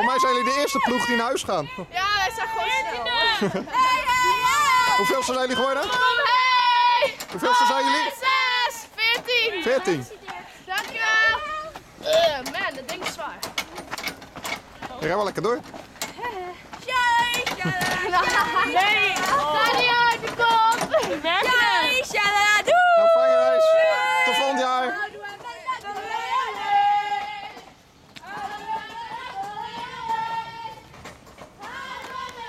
mij zijn jullie de eerste ploeg die naar huis gaan. Ja, wij zijn gewoon snel. Hoeveel zijn jullie geworden? Hey! Hoeveel zijn jullie? 6, 14. 14. Dankjewel. Man, dat ding is zwaar. Je rijdt wel lekker door. Nee! Ga niet uit, de kop!